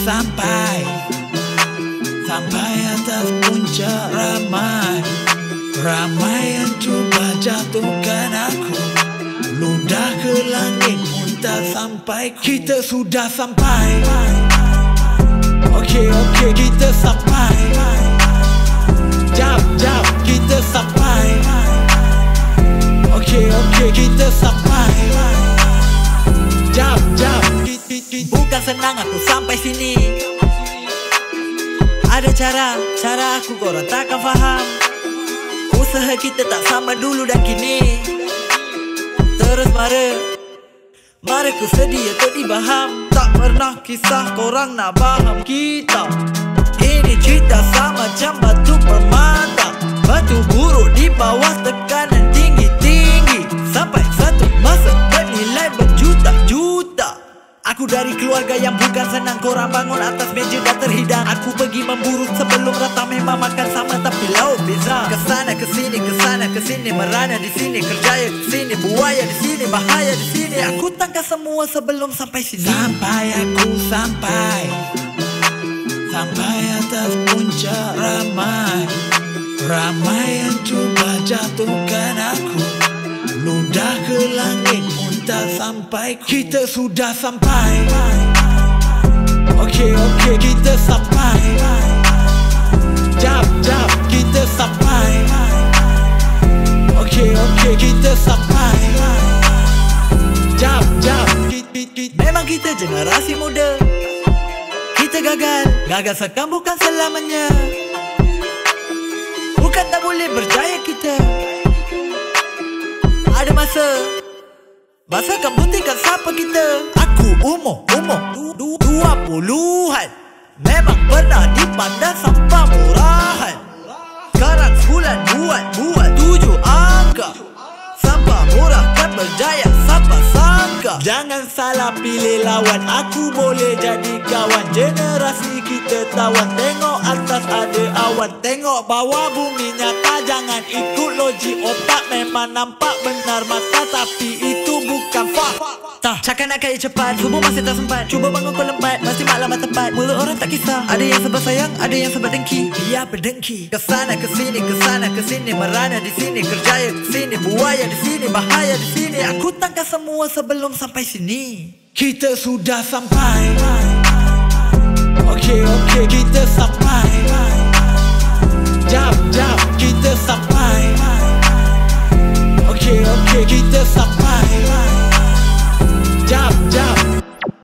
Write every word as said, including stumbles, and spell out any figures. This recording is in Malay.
sampai Sampai atas puncak ramai Ramai yang cuba jatuhkan aku Ludah ke langit pun tak sampai. Kita sudah sampai. Okey, okey, kita sampai. Jap, jap, kita sampai. Okey, okey, kita sampai. Jap, jap. Bukan senang aku sampai sini. Ada cara, cara aku korang takkan faham. Usaha kita tak sama dulu dan kini. Terus mara, mara ku sedia untuk dibaham. Tak pernah kisah korang nak faham kita. Ini cerita sama macam batu permata. Batu buruk di bawah tekanan tinggi-tinggi. Sampai satu masa bernilai berjuta-juta. Aku dari keluarga yang bukan senang. Korang bangun atas meja dah terhidang. Aku pergi memburu sebelum rata. Memang makan sama tapi lauk beza. Kesana kesini, kesana kesini, merana di sini, kerjaya di sini, buaya di sini, bahaya di sini. Aku tangkap semua sebelum sampai sini. Sampai aku sampai. Sampai atas puncak ramai. Ramai yang cuba jatuhkan aku. Ludah ke langit pun tak sampai. Kita sudah sampai. Okey, okey, kita sampai. Jap, jap, kita sampai. Okey, okey, kita sampai. Jap, jap. Memang kita generasi muda. Kita gagal. Gagal sekam bukan selamanya. Bukan tak boleh berjaya kita. Ada masa masa akan buktikan siapa kita. Aku umur, umur Dua puluhan. Memang pernah dipandang sampah murahan. Sekarang sebulan buat, buat tujuh angka. Sampah murah kan berjaya, siapa sangka. Jangan salah pilih lawan. Aku boleh jadi kawan. Generasi kita tawan. Tengok atas ada awan. Tengok bawah bumi nyata. Jangan ikut logik otak. Memang nampak benar mata, tapi itu bukan fakta. Cakap nak kaya cepat, tubuh masih tak sempat. Cuba bangun kau lembat, masih maklum tempat. Mulut orang tak kisah. Ada yang sebab sayang, ada yang sebab dengki. Dia berdengki. Kesana kesini, kesana kesini, merana di sini, kerjaya di sini, buaya di sini, bahaya di sini. Aku tangkap semua sebelum sampai sini. Kita sudah sampai. Okey, okey, kita sampai. Jap, jap, kita sampai. Okey, okey, kita sampai.